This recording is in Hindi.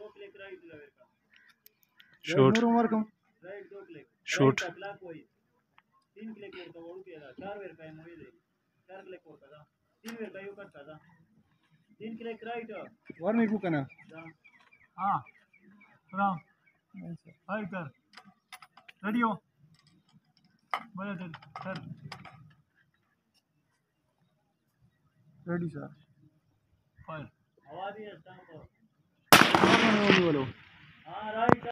शूट शूट वार्निंग को करना हाँ राम हाय कर रेडी हो बोले सर रेडी सर फायर बोलो